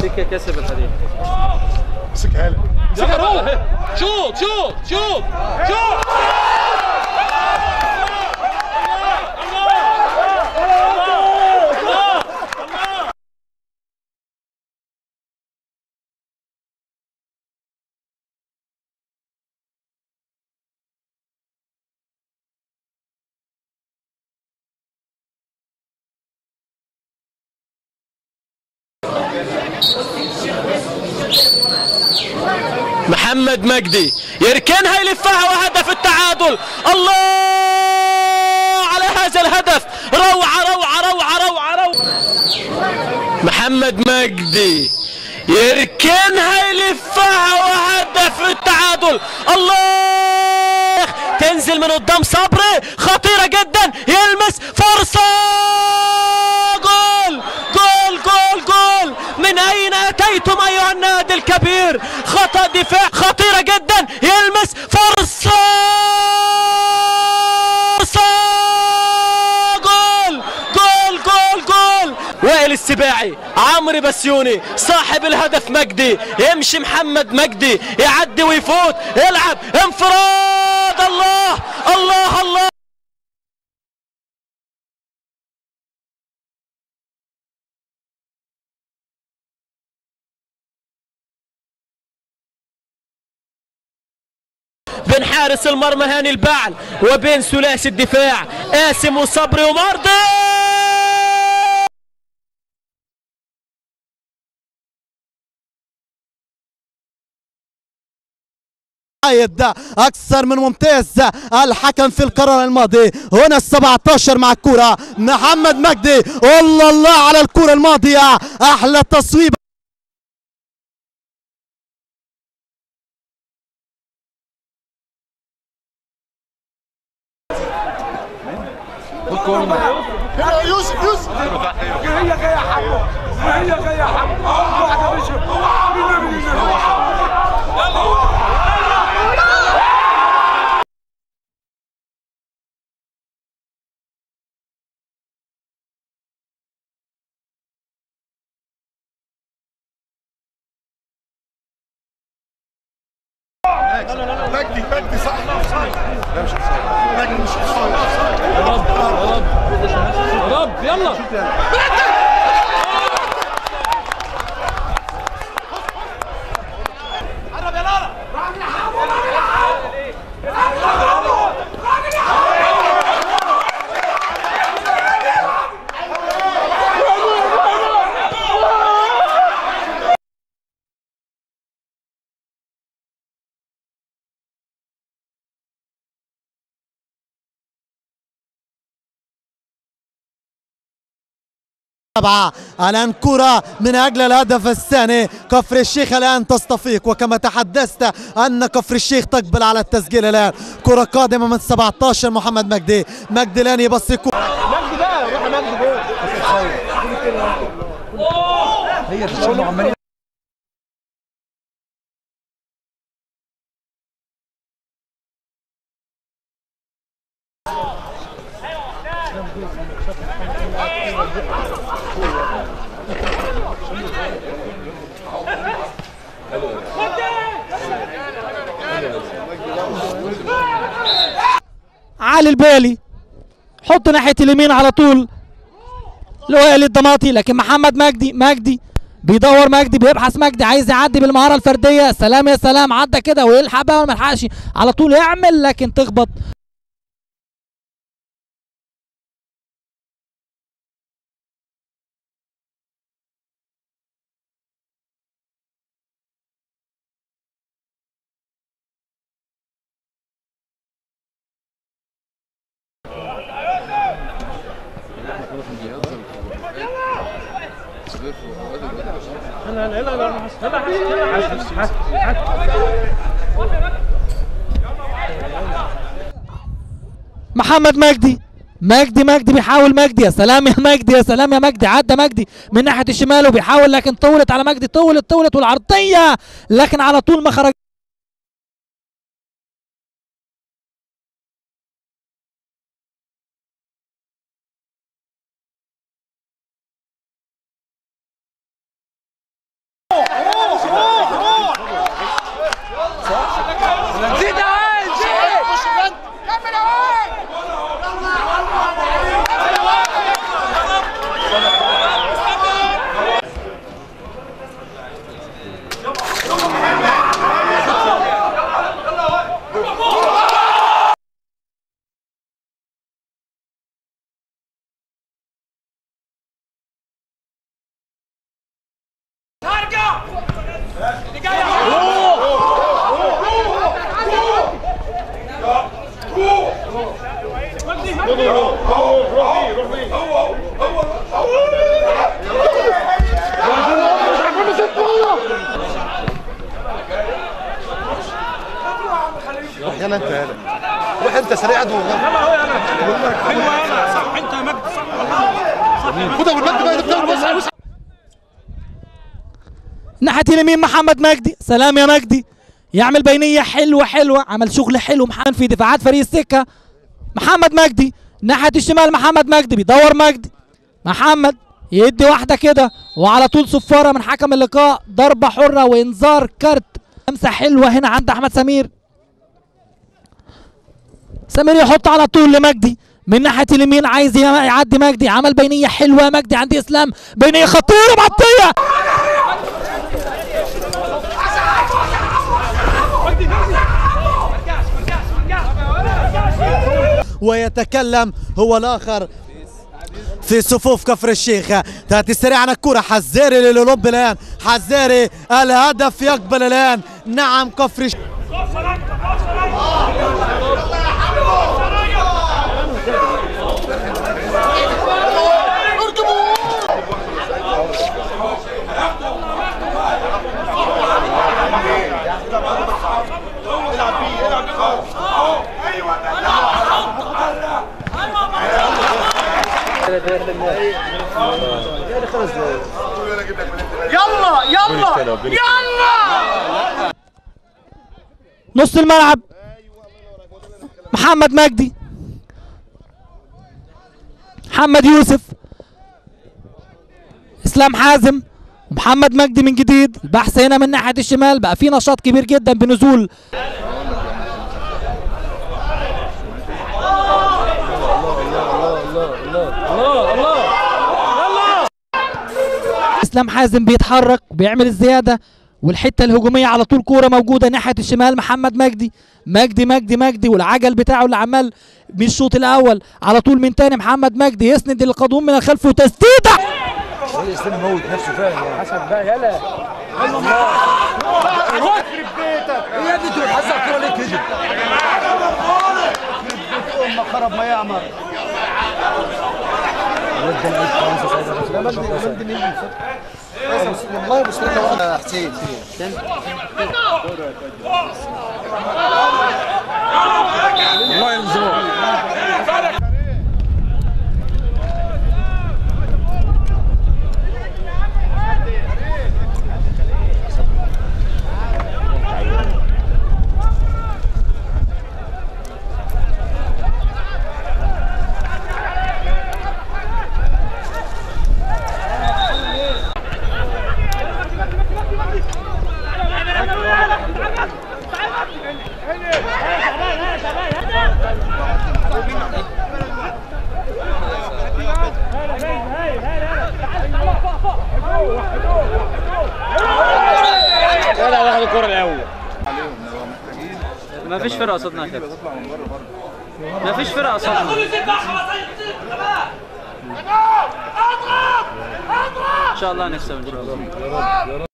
سكه كسب الحديد. مسكها لك. شوط شوط شوط شوط. محمد مجدي يركنها يلفها وهدف التعادل. الله على هذا الهدف، روعة روعة روعة روعة روعة. محمد مجدي يركنها يلفها وهدف التعادل. الله، تنزل من قدام صبري، خطيرة جدا، يلمس، فرصة، جول جول جول جول. من أين أتيتم أيها النادي الكبير؟ خطأ دفاع، خطيرة جدا، يلمس، فرصة، جول جول جول جول. وائل السباعي، عمرو بسيوني، صاحب الهدف مجدي، يمشي محمد مجدي، يعدي ويفوت، يلعب انفراد. الله الله الله. بين حارس المرمى هاني البعل وبين ثلاثي الدفاع قاسم وصبري ومرضي. اكثر من ممتاز الحكم في القرار الماضي. هنا ال17 مع الكرة، محمد مجدي، الله الله على الكرة الماضية، احلى تصويب. يوسف يوسف هي جايه حقه، هي جايه حقه، واحده مش مجدي مجدي صح. لا مش مجدي مش يا رب يا رب يا رب، يلا. الآن كرة من أجل الهدف الثاني. كفر الشيخ الآن تصطفيق، وكما تحدثت أن كفر الشيخ تقبل على التسجيل. الآن كرة قادمة من 17 محمد مجدي. مجدي الآن يبص مجدي بقى، روح مجدي جول. هي تشوف عمالين. علي البالي حط ناحيه اليمين على طول لوائل الضماطي، لكن محمد مجدي بيدور، مجدي بيبحث، مجدي عايز يعدي بالمهاره الفرديه. سلام يا سلام، عدى كده ويلحق بقى وما يلحقش على طول يعمل، لكن تخبط. محمد مجدي بيحاول، مجدي يا سلام يا مجدي، يا سلام يا مجدي، عدى مجدي من ناحيه الشمال وبيحاول، لكن طولت على مجدي، طولت والعرضيه، لكن على طول ما خرج. يلا انت يلا روح انت سريع ادوى صح انت يا مجدي صح خدها بالمجد بقى بتاعه بس ناحية اليمين محمد مجدي، سلام يا مجدي، يعمل بينية حلوة، عمل شغل حلو محمد في دفاعات فريق السكة. محمد مجدي ناحية الشمال، محمد مجدي بيدور مجدي، محمد يدي واحدة كده وعلى طول صفارة من حكم اللقاء، ضربة حرة وانذار كارت. لمسة حلوة هنا عند أحمد سمير، سمير يحط على طول لمجدي من ناحية اليمين، عايز يعدي مجدي، عمل بينية حلوة مجدي عند إسلام، بينية خطيرة معطية. ويتكلم هو الآخر في صفوف كفر الشيخ. تأتي سريعا الكرة، حزاري للأولمبي الآن، حزاري الهدف يقبل الآن. نعم كفر الشيخ يلا نص الملعب محمد مجدي، محمد يوسف، اسلام حازم ومحمد مجدي من جديد. البحث هنا من ناحية الشمال، بقى في نشاط كبير جدا بنزول اسلام حازم بيتحرك وبيعمل الزياده، والحته الهجوميه على طول كوره موجوده ناحيه الشمال. محمد مجدي مجدي والعجل بتاعه اللي عمال من الشوط الاول على طول من تاني. محمد مجدي يسند القادم من الخلف وتسديده. اسلام موت نفسه فعلا حسن بقى يلا يخرب بيتك هي دي تروح حسن الكوره ليه كده؟ ما خرب ما يعمر والله بس حسين والله يلزمه لا واخد الكرة الأول. ما فيش فرقة قصادنا كده. ما فيش فرقة قصادنا. إن شاء الله نكسب إن شاء الله.